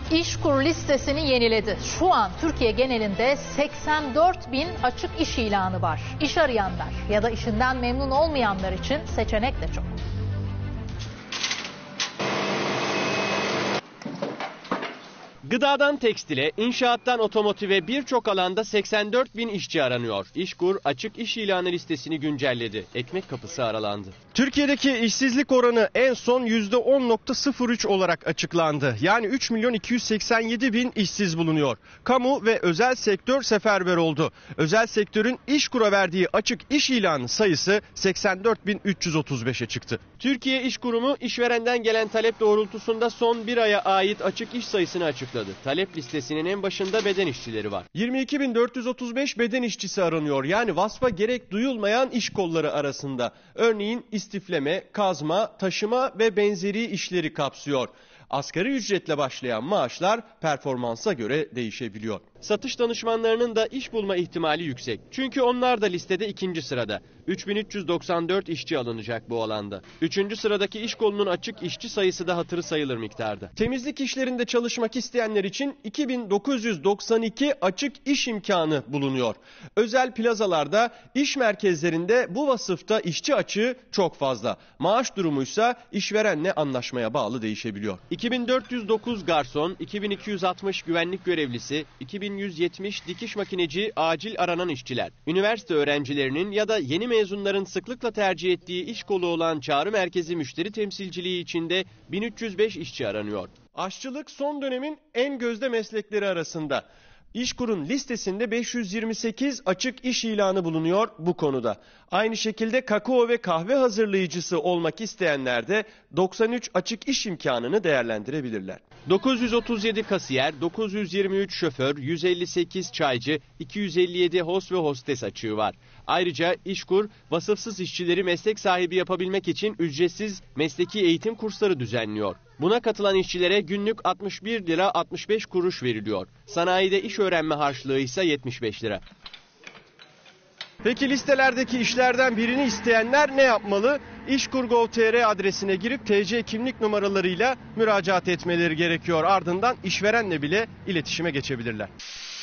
İşkur listesini yeniledi. Şu an Türkiye genelinde 84.000 açık iş ilanı var. İş arayanlar ya da işinden memnun olmayanlar için seçenek de çok. Gıdadan tekstile, inşaattan otomotive birçok alanda 84.000 işçi aranıyor. İşkur açık iş ilanı listesini güncelledi. Ekmek kapısı aralandı. Türkiye'deki işsizlik oranı en son %10.03 olarak açıklandı. Yani 3.287.000 işsiz bulunuyor. Kamu ve özel sektör seferber oldu. Özel sektörün İşkur'a verdiği açık iş ilanı sayısı 84.335'e çıktı. Türkiye İş Kurumu işverenden gelen talep doğrultusunda son bir aya ait açık iş sayısını açıkladı. Talep listesinin en başında beden işçileri var. 22.435 beden işçisi aranıyor. Yani vasfa gerek duyulmayan iş kolları arasında. Örneğin istifleme, kazma, taşıma ve benzeri işleri kapsıyor. Asgari ücretle başlayan maaşlar performansa göre değişebiliyor. Satış danışmanlarının da iş bulma ihtimali yüksek. Çünkü onlar da listede ikinci sırada. 3394 işçi alınacak bu alanda. Üçüncü sıradaki iş kolunun açık işçi sayısı da hatırı sayılır miktarda. Temizlik işlerinde çalışmak isteyenler için 2992 açık iş imkanı bulunuyor. Özel plazalarda, iş merkezlerinde bu vasıfta işçi açığı çok fazla. Maaş durumuysa işverenle anlaşmaya bağlı değişebiliyor. 2409 garson, 2260 güvenlik görevlisi, 2170 dikiş makineci acil aranan işçiler. Üniversite öğrencilerinin ya da yeni mezunların sıklıkla tercih ettiği iş kolu olan çağrı merkezi müşteri temsilciliği içinde 1305 işçi aranıyor. Aşçılık son dönemin en gözde meslekleri arasında. İşkur'un listesinde 528 açık iş ilanı bulunuyor bu konuda. Aynı şekilde kakao ve kahve hazırlayıcısı olmak isteyenler de 93 açık iş imkanını değerlendirebilirler. 937 kasiyer, 923 şoför, 158 çaycı, 257 host ve hostes açığı var. Ayrıca İşkur, vasıfsız işçileri meslek sahibi yapabilmek için ücretsiz mesleki eğitim kursları düzenliyor. Buna katılan işçilere günlük 61 lira 65 kuruş veriliyor. Sanayide iş öğrenme harçlığı ise 75 lira. Peki listelerdeki işlerden birini isteyenler ne yapmalı? İşkur.gov.tr adresine girip TC kimlik numaralarıyla müracaat etmeleri gerekiyor. Ardından işverenle bile iletişime geçebilirler.